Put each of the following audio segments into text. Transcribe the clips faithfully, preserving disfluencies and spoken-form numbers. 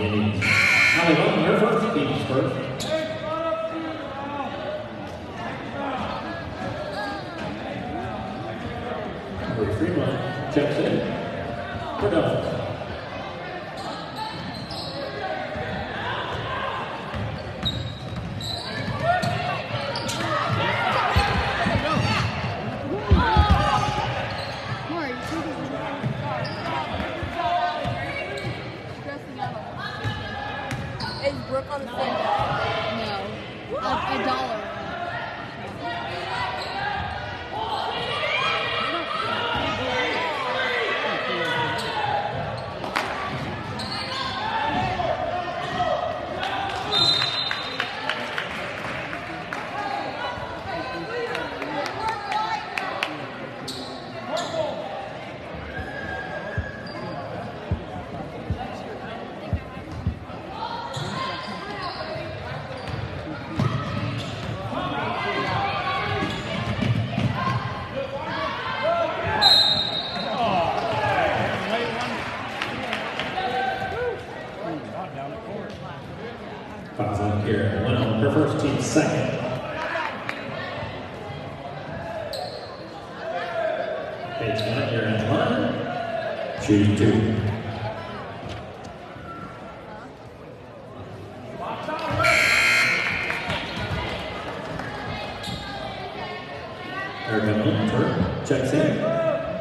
the Indians. Allie Moulton, her first team's first. Corey Fremont checks in for Duffus. On the same day? No. A, a dollar. Her first team second. Paige one, you're in one. Choose two. Erica Moulton checks in.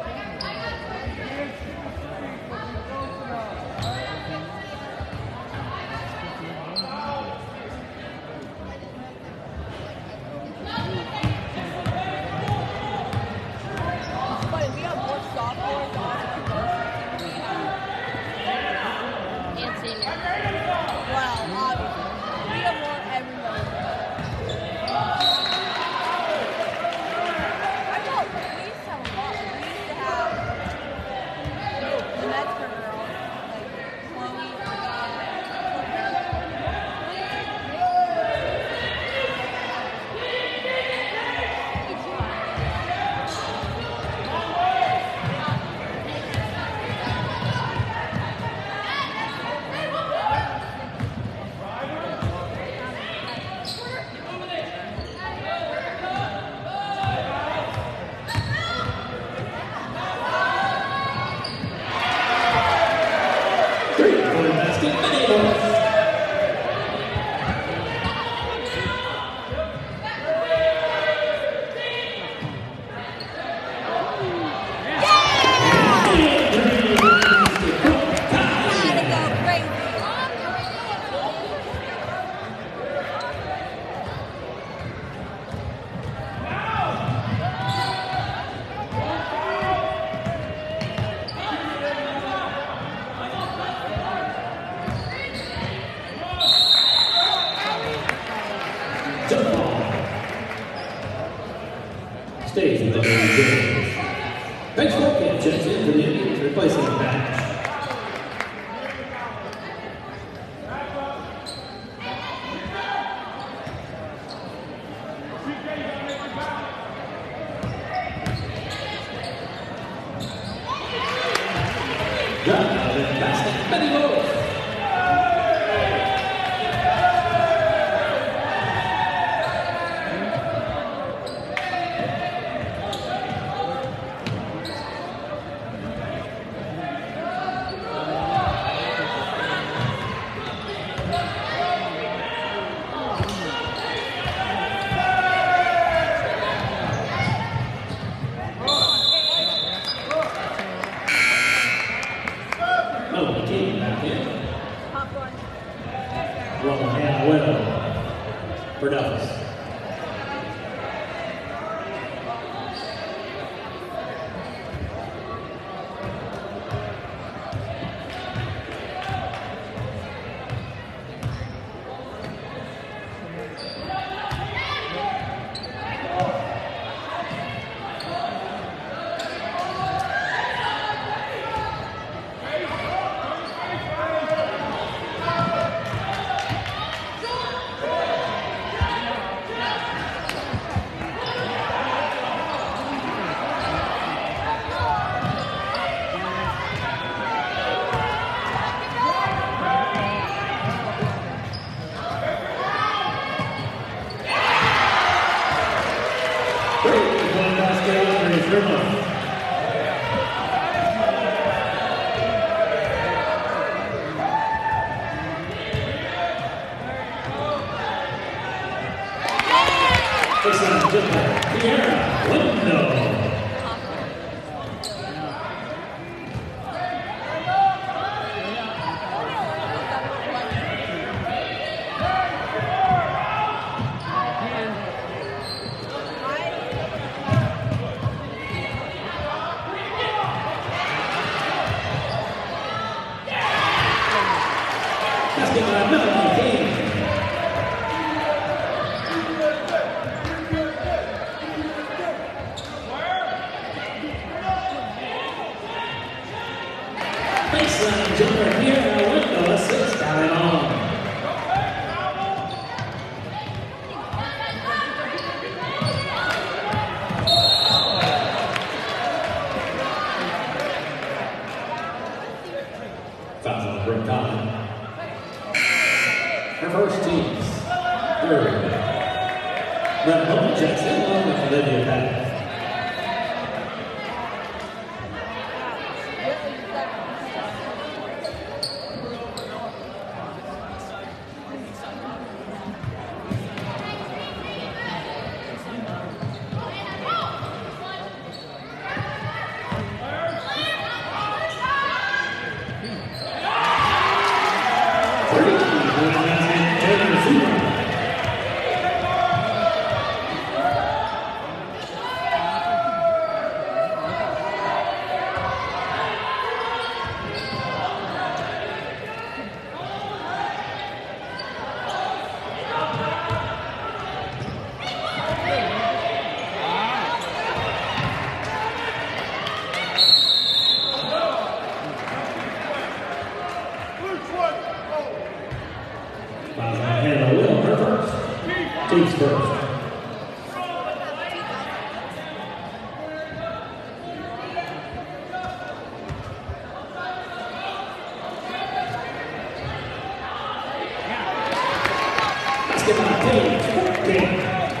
Stays with the Lady James. Paige Wolkin checks in for the Indians, replacing Batch. Got the basket, Betty Wolf. For Duffus. Basket by Melanie King. Baseline jumper here, Window, six time on. Fouls on Brooke Collin. Her first team's third. Brett Bowman checks in along with Olivia Patton. Hannah Will, her first. Team's first. Basketball team, fourteen.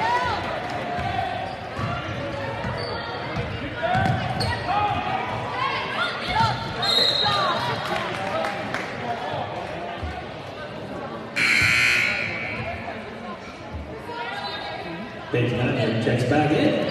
Page manager checks back in.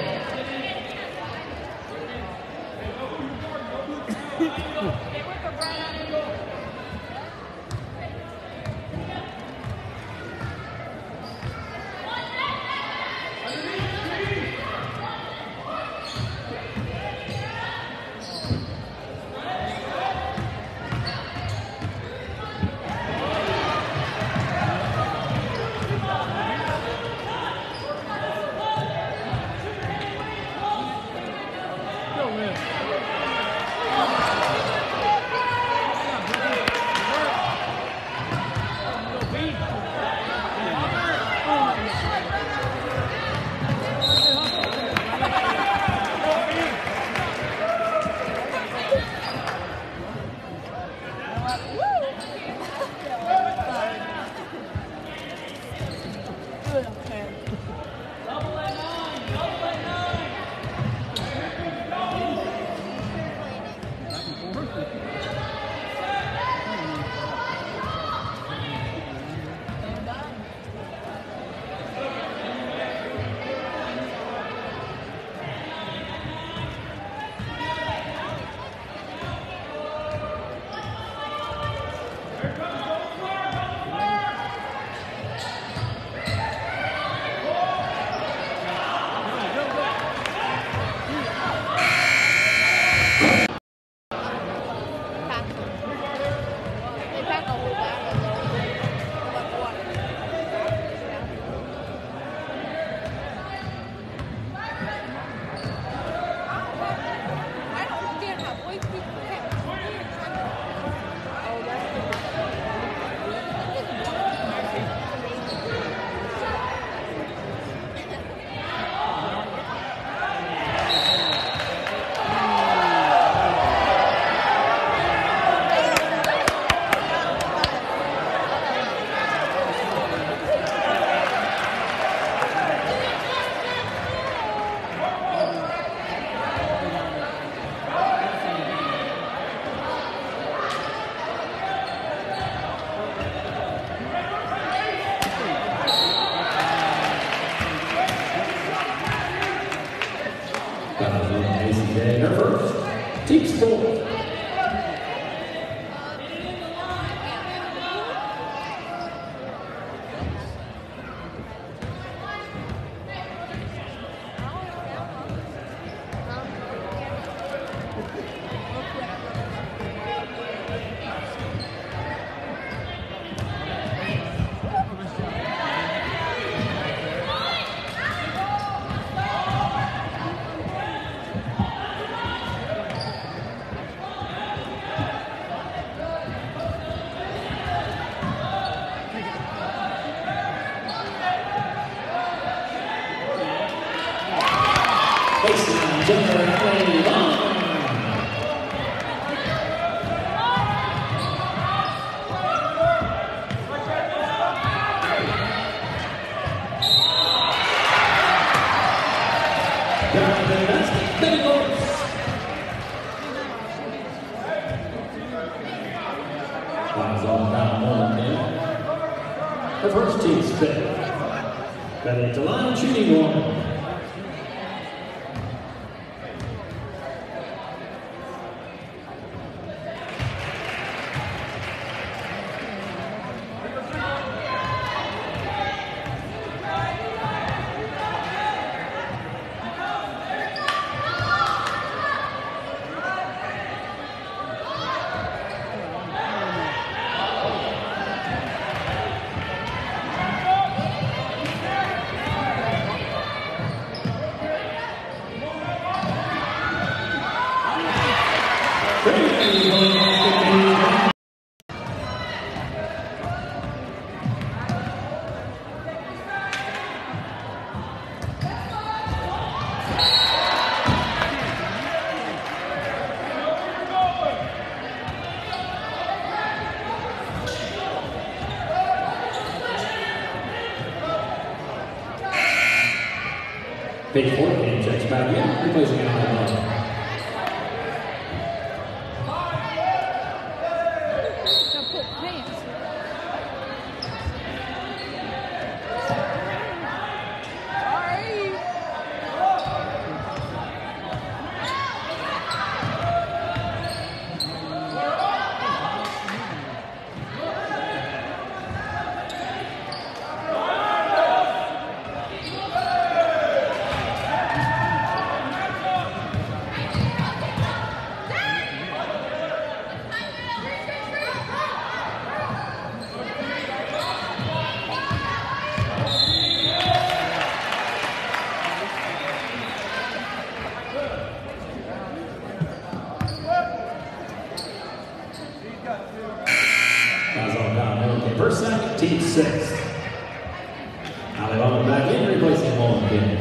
Fouls on down one ten. The first team's fifth. Ready to line shooting one. Page fourteen checks back in, replacing Alabama. First second, team six. Alabama back in, replacing Mullen.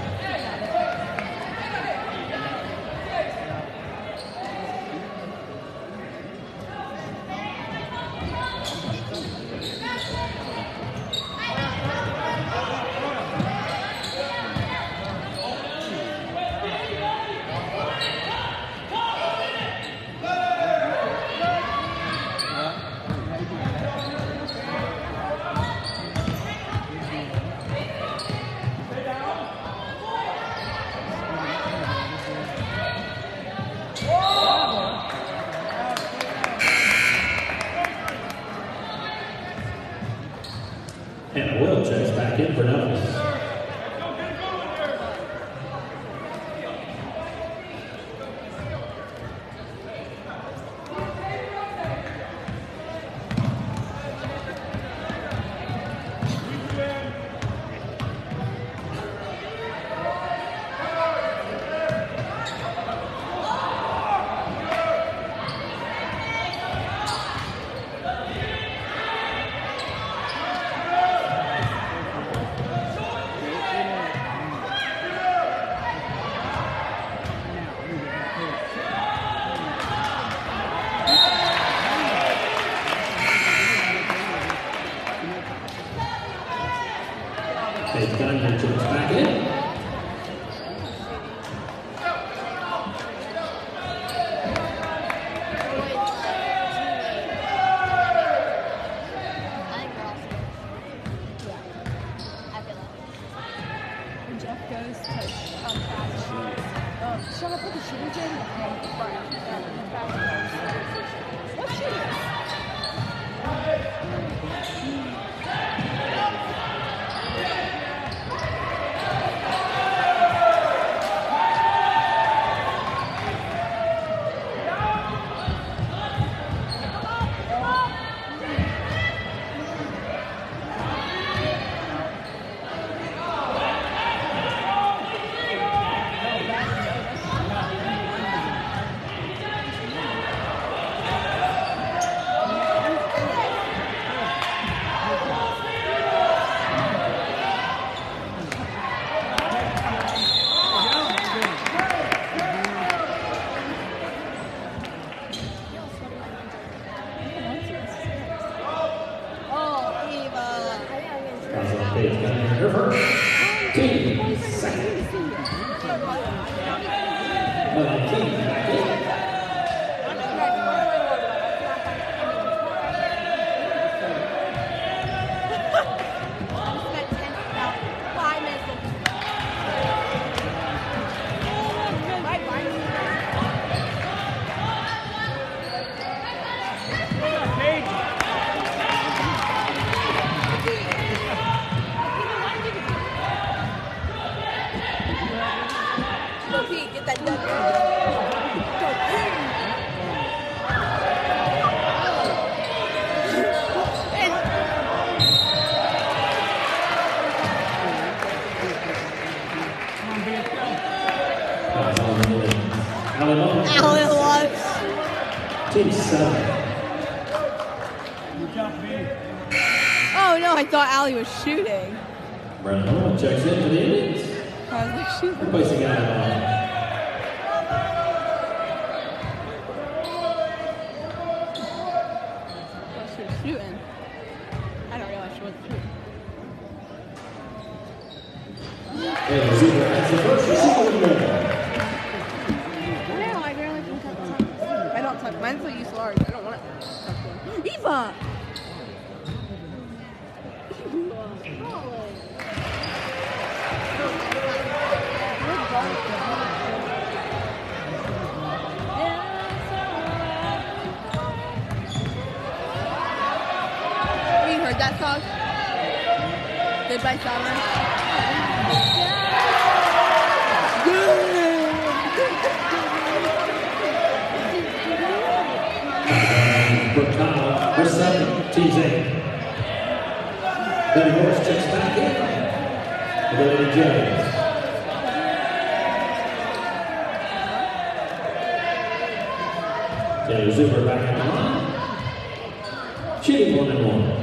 And Will checks back in for Memphis. They've done your chips back in. Jeff goes to um, fast shoes. Uh, shall I put the shoes in? And right, and fast shoes. What shoes? Team seven. Oh no, I thought Allie was shooting. Brandon Hall checks in for the Indians. I was like, she's Replacing Allie. well, she was shooting. I don't realize she wasn't shooting. And Zuber has the first receiver in there. No, I barely can touch. I don't touch. Mine's so used large. I don't want to touch one. Eva! Have you heard that song? Goodbye Summer. Burkana, her second, Team eight. Betty Morris checks back in. And then James. Taylor Zuber back in the line. Shooting one and one.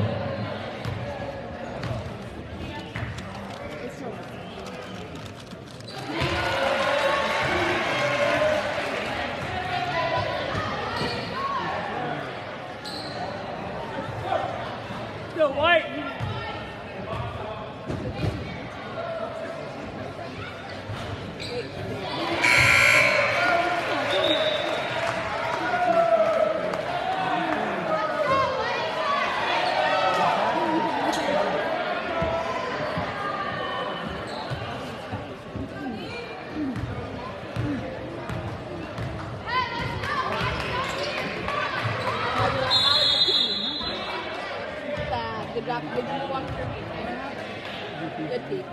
Good job. Good job. Watch your feet. Good feet.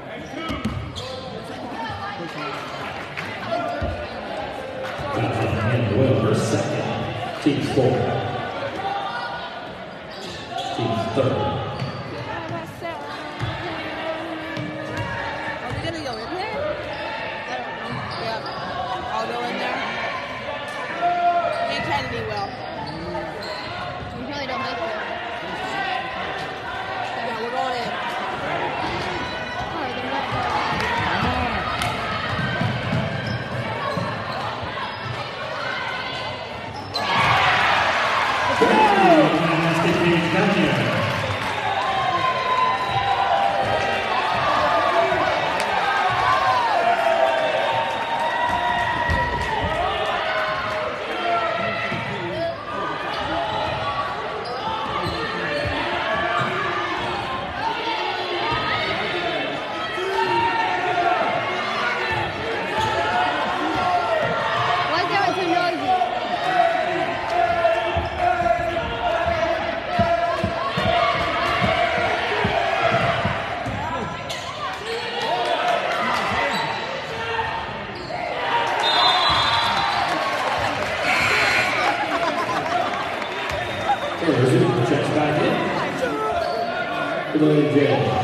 And Will, second. Team four. Team third. Are we gonna go in there? I don't know. Yeah. I'll go in there. You can be well. You probably don't like it. Yeah, we're going in. Alright, then let's go. Checks back in. Good morning, James.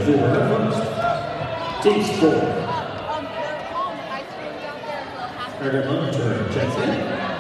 for her first. Team sport. Carter Hunter checks in.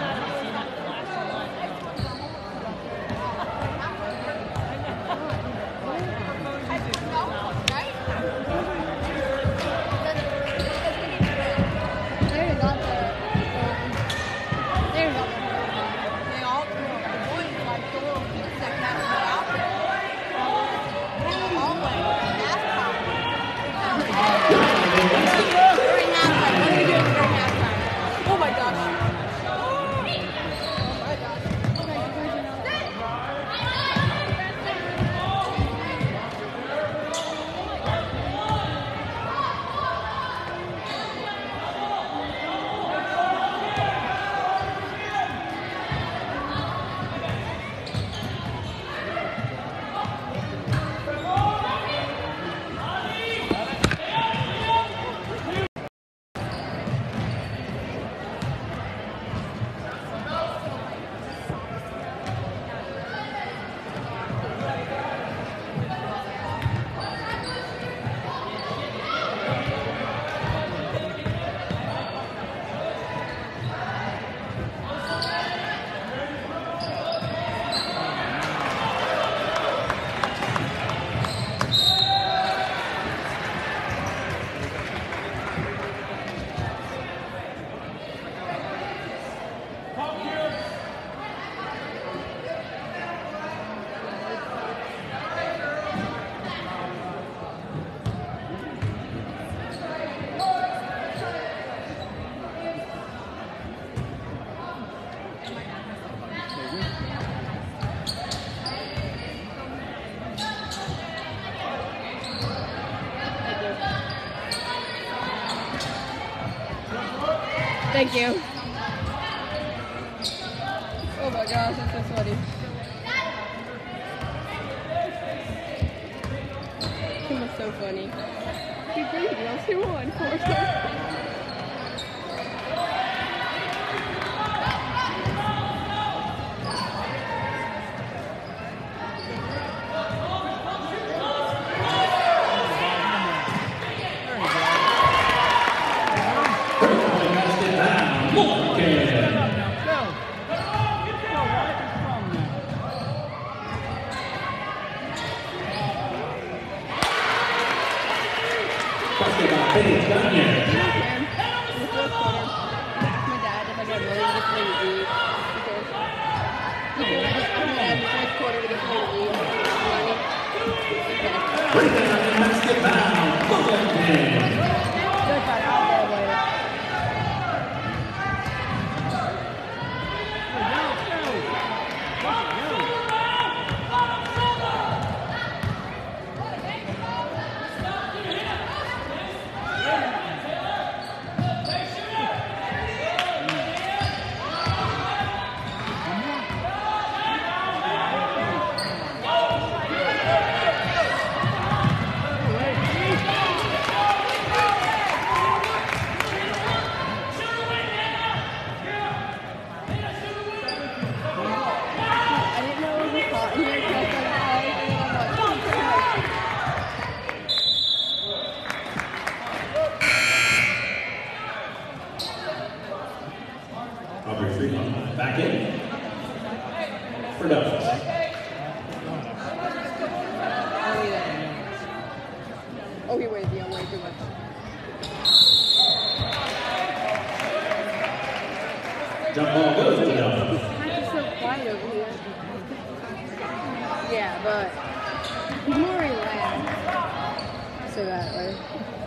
Thank you. Oh my gosh, that's so funny. He was so funny. He breathed once he won. Poor guy. Back in. Production. Oh, he waited the young way too much. Jump ball goes to Delta. It's so quiet over here. Yeah, but he's more relaxed. So that way.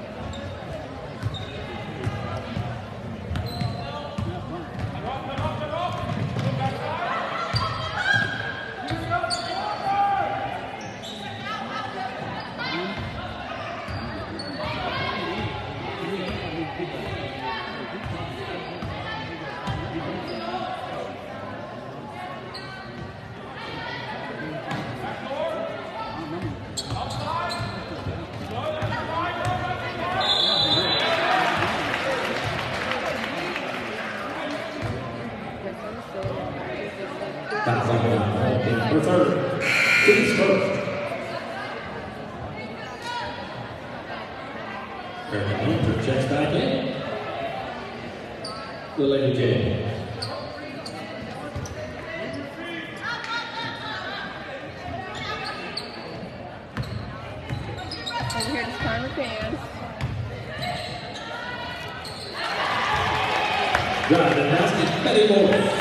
That's on the third. Teams first. Eric Hunter checks back in. The Lady J. Over here to Connor fans. Drive the basket, Betty Morris.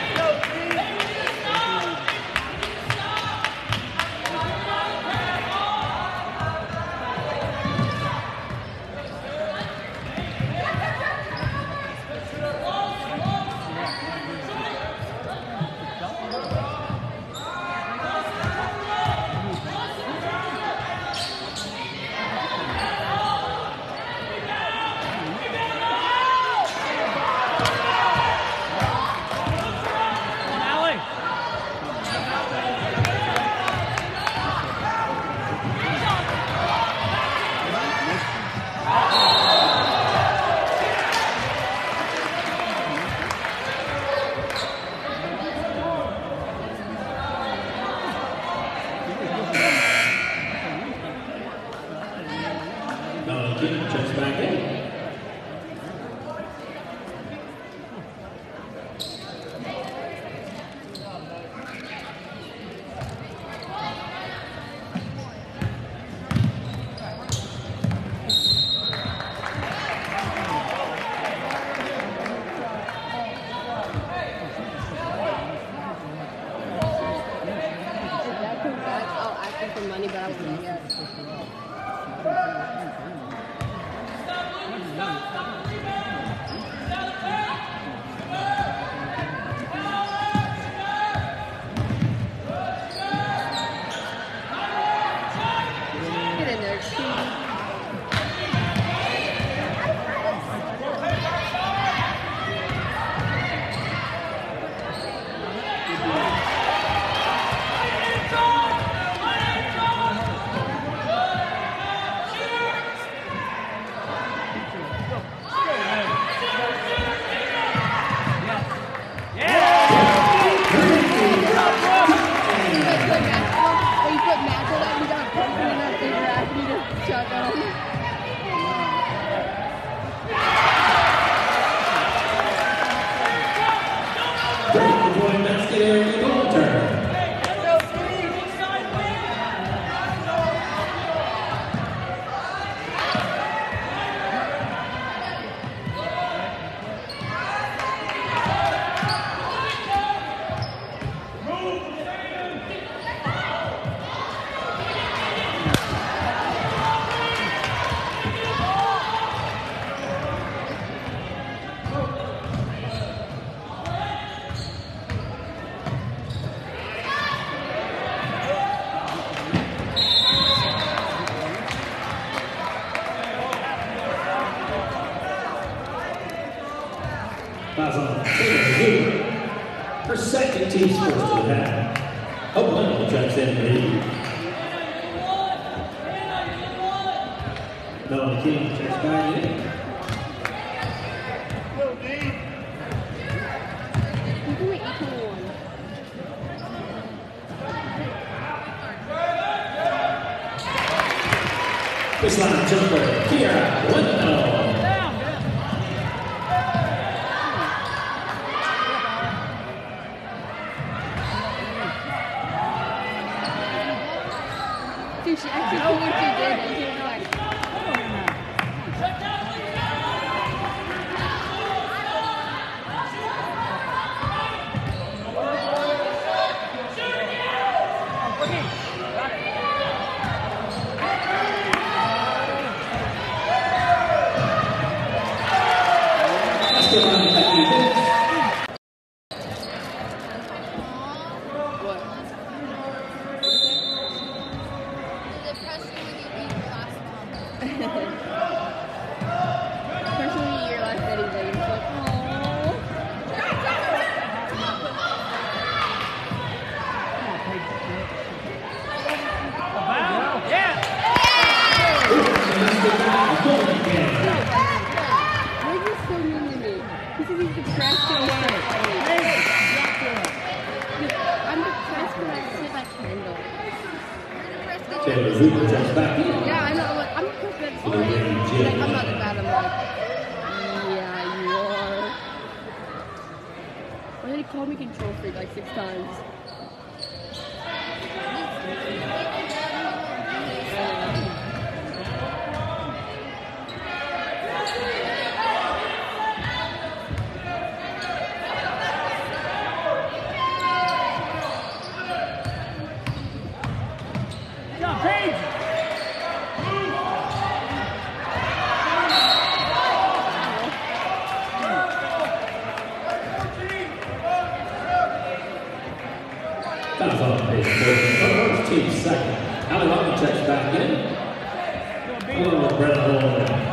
Checks back in. I'll ask him for money, but I won't get it. Her second team's first to the half. Oklahoma checks in for lead. Melanie King checks back in. You can make each one. Baseline jumper, Kiara Wendell. Dude, she actually did what she did, and she was like, especially your last Betty Lee, it's like, aww. Yeah! Why are you so mean to me? Because he's depressed and he's so funny. I'm depressed when I sit like Kendall. Taylor Hoover checks back in. Yeah, I know. Like, I'm depressed when I'm like, I'm not called me control freak like six times. Fouls on page four. Team second. Allie Rocky checks back in. Along with Brennan Holman.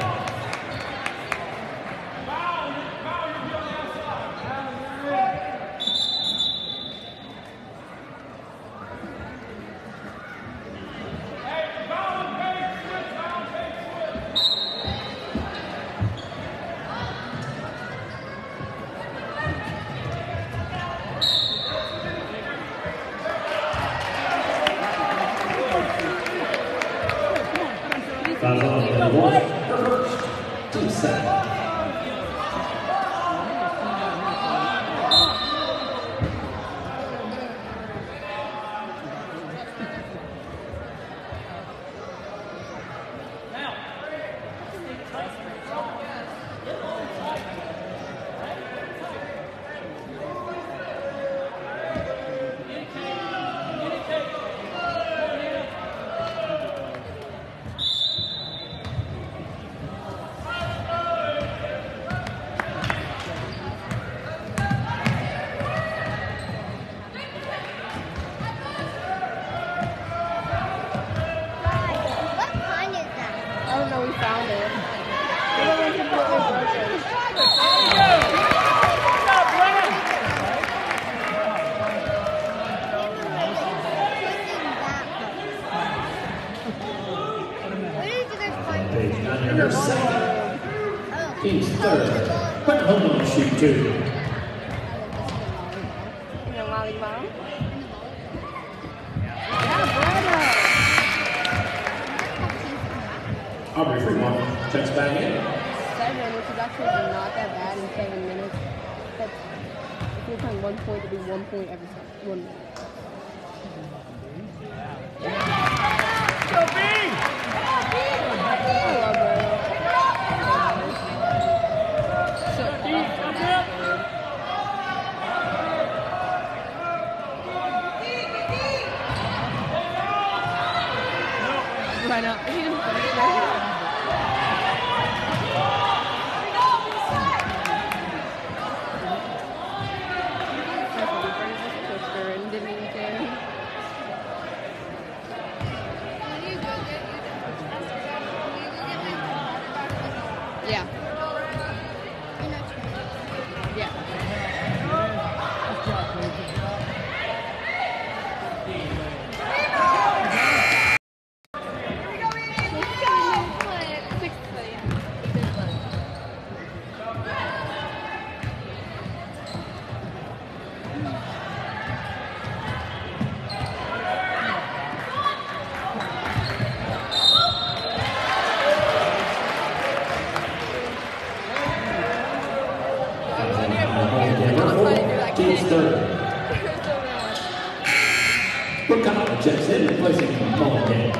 Fouls on page one. First. Team second. I don't know, we found it. We don't want to put it Page nine, number seven. Team's third. Quentin Holman will shoot two. Aubrey Fremont checks back in. Seven, which is actually not that bad in seven minutes. That's, if you're playing one point, it'll be one point every time. One minute. Go B! I love Why not? He didn't finish that. Yeah. Yeah. Team's third. Brooke Cotton checks in, replacing Mulligan.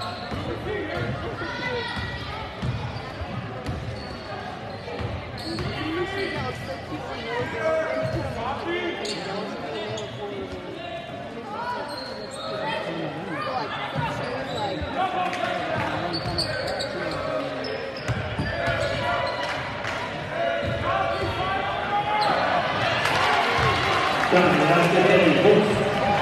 Got the basket, Eddie Horst.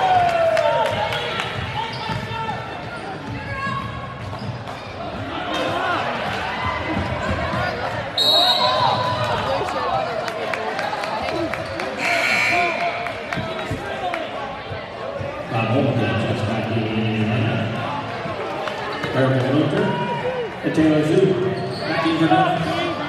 Bob Holmgren just back in Indiana. Eric Luther and Taylor Zoo back in for Duffus.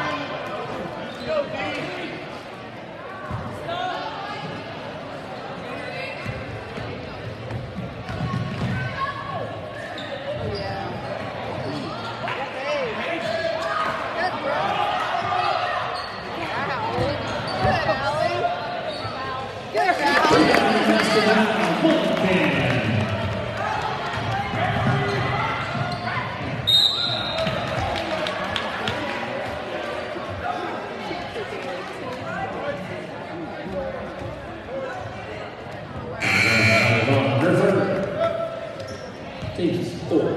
Team's four.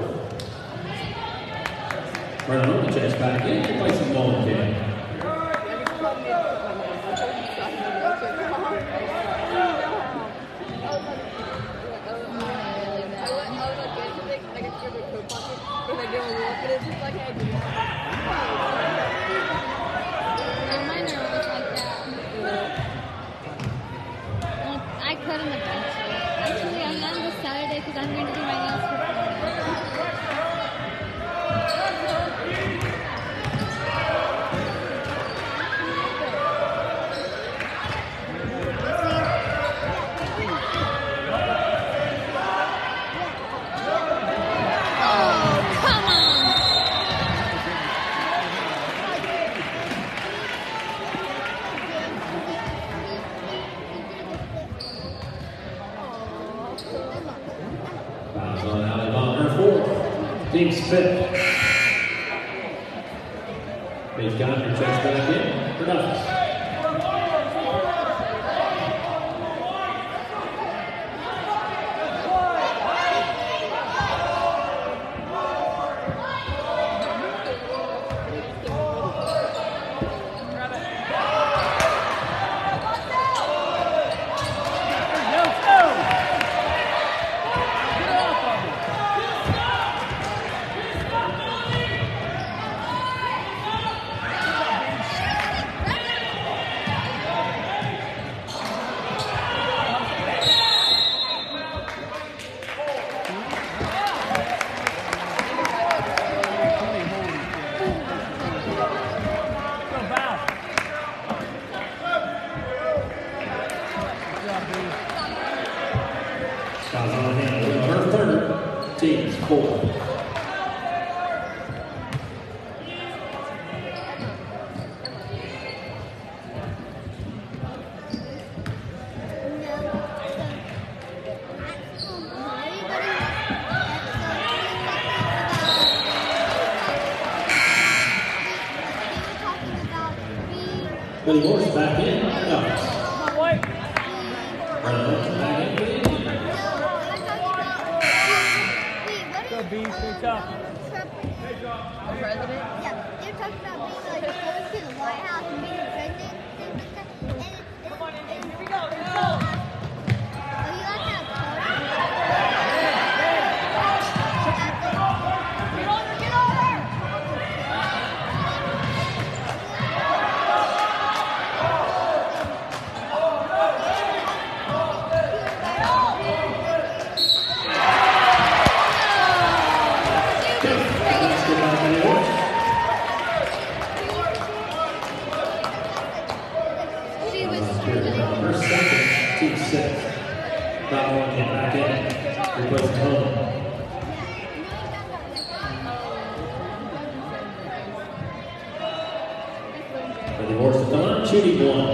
Brandon Olmachek's back in, replacing Mulligan. I cut him eventually. Actually, I'm not this Saturday because I'm going to do my nails for Team's fifth. Paige Gardner checks back in for Duffus. Her third, team's four. Billy Morris back in. Duffus. Brandon back in. B, picked up. President? Yeah, you're talking about being like going to the White House and being pregnant. And, and, and, Come on, Indy, here we go, here we go. Oh, you like that part? Get over, get over! Her second, team six. Not one came back in. Replacing home. For the Horse done, shooting one.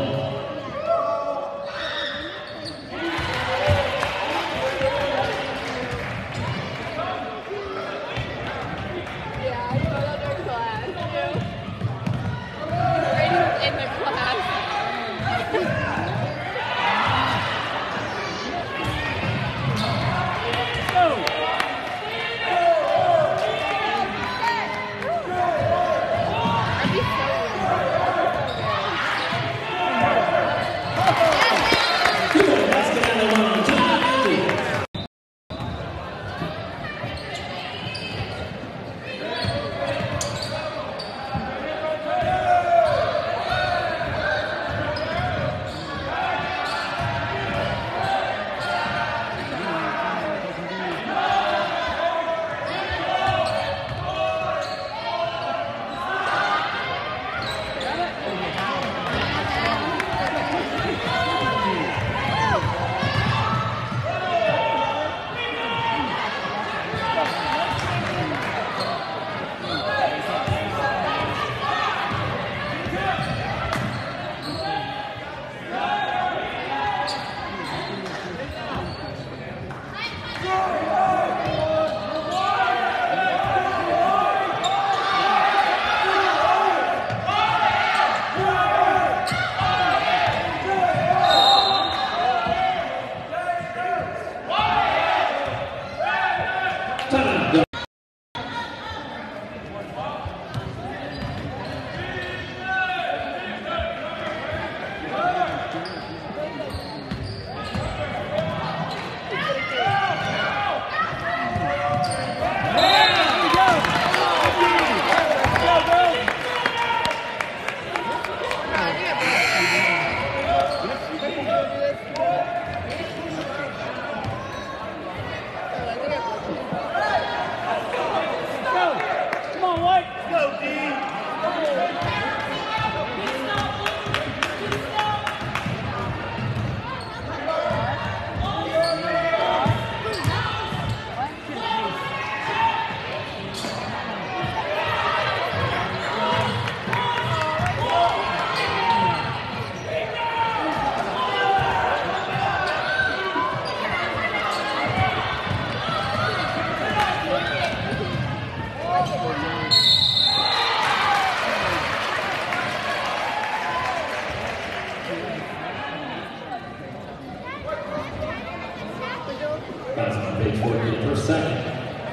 page fourteen for second.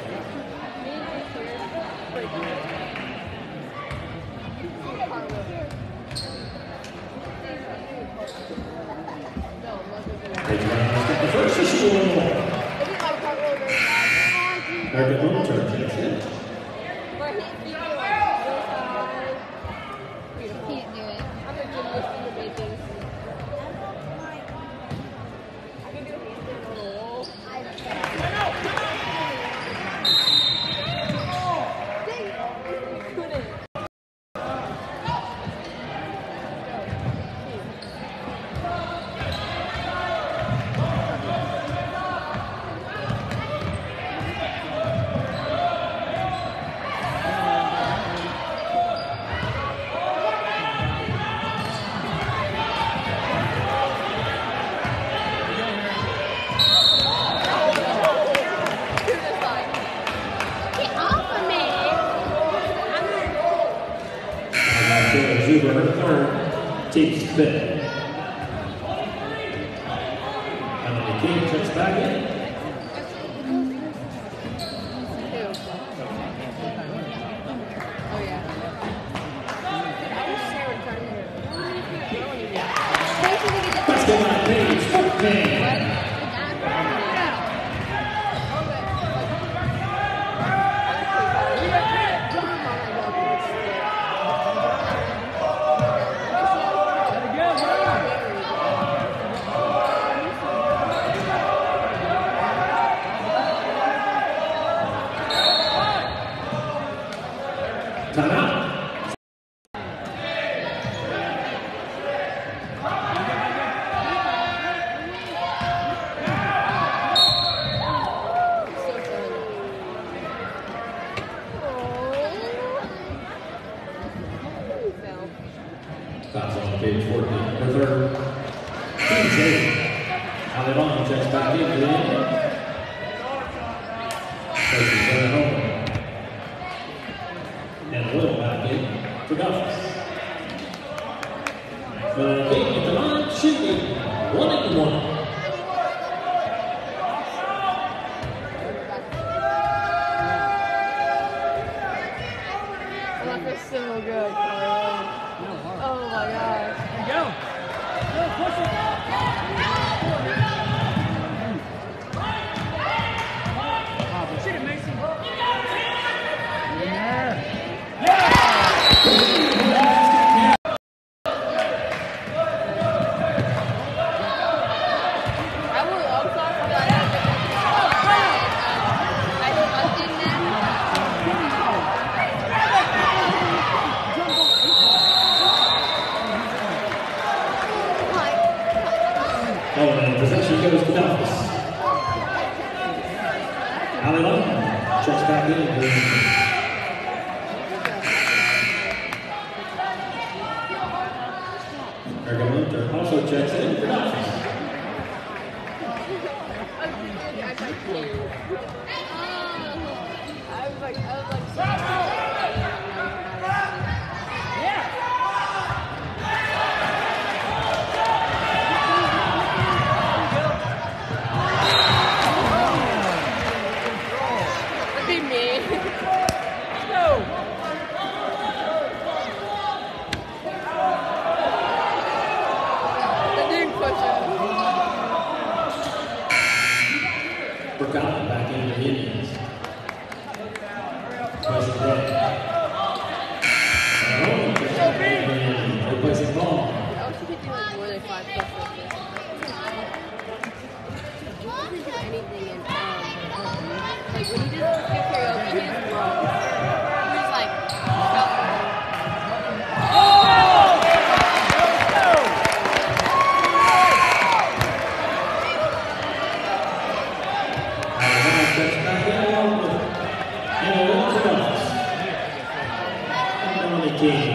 Page one, the first is score. American Military checks in. Can't do it. Zuber, third, team's fifth. And the King checks back in. Basket by Page, fourteen. Fouls on page fourteen. For third, Kings eight. Alabama checks back in. Places going home. And Will back in for Dolphins. The King at the line, shooting one and one. So good. Oh my gosh. Go. Go, push it. Oh, shoot it, Mason. Yeah. Yeah. I will also I Oh, and possession goes to Dolphins. Alabama checks back in. American Winter also checks in for Dolphins. I was like, I was like, Forgotten back into the Indians. Replacing Ray. Replacing Paul. I also could do like more than five plus like this. He doesn't do anything in um, like when he does skip karaoke, he just runs. He's like, King